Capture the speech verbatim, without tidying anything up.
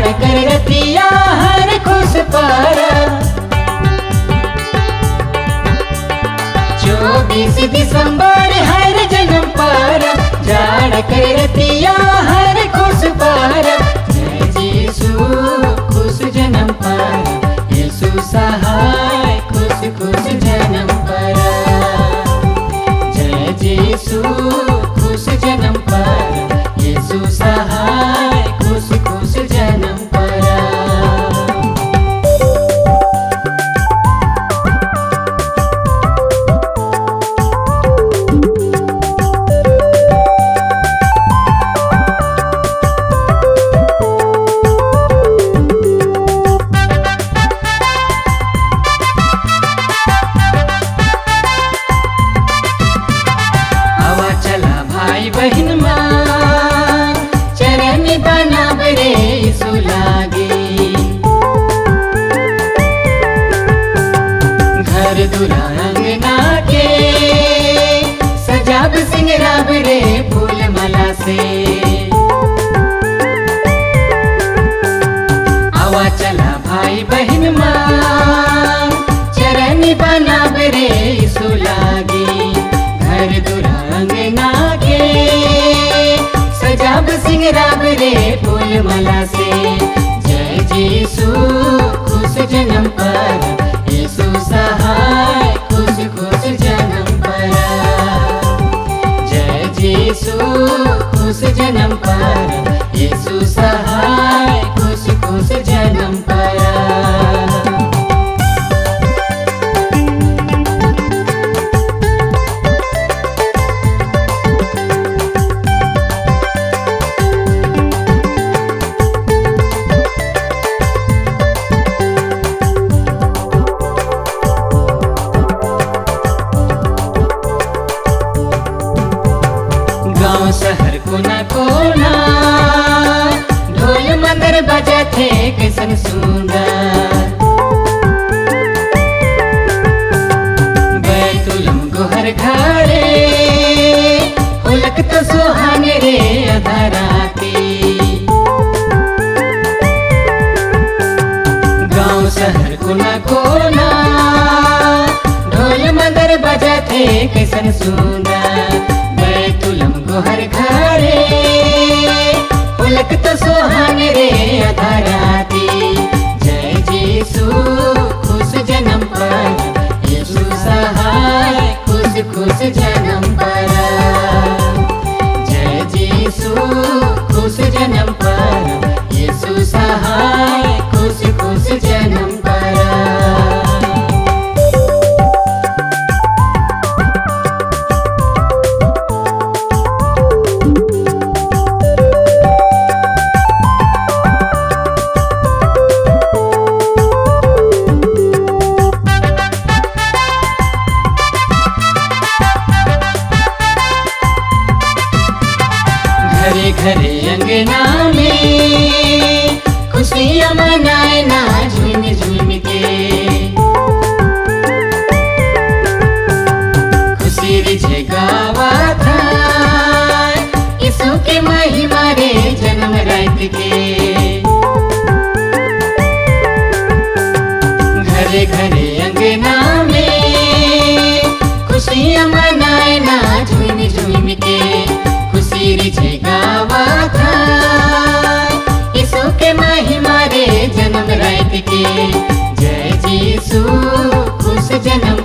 जाड़ कर रतिया हर खुश पारा। चौबीस दिसंबर हर जन्म पारा, जाड़ कर रतिया हर खुश पारा। जय यीशु खुश जन्म पारा, यीशु सहाय खुश खुश जन्म पारा। जय यीशु खुश जन्म पारा, यीशु सहाय खुश खुश जन्म पारा। बहन माँ चरण बनाब रे यीशु लागी। घर दुरा अंगना के सजाब सिंगराब रे फूल माला से। आवा चला भाई बहन माँ चरण बनाब रे यीशु लागी। घर दुरा अंगना के सजाब सिंगराब रे फूल माला से। जय यीशु खुश जन्म पारा, यीशु सहाय खुश खुश जन्म पारा। जय यीशु खुश जन्म पारा, यीशु सहाय खुश खुश जन्म पारा। गाँव शहर कोना कोना ढोल मंदिर बजा थे कैसन सुंदर। बैतुलम गोहर घरे होलक तो सुहाने रे अधराती। गाँव शहर कोना कोना ढोल मंदिर बजा थे कैसन सुंदर। बैतुलम गोहर घरे पुलक तो सोहाने रे अधराती। जय यीशु खुश जन्म पारा, यीशु सहाय खुश खुश जन्म पारा। जय यीशु खुश जन्म पारा, यीशु सहाय खुश खुश जन्म पारा। घरे घरे अंगना में खुशियाँ मनाए ना झूम झूम के। खुशी रिझे गावा था यीशु के महिमा रे जन्म रात के। घरे घरे अंगना में खुशियाँ मनाए ना झूम झूम के। खुशी रिझे गावा था यीशु के महिमा रे जन्म रात के। जय यीशु खुश जन्म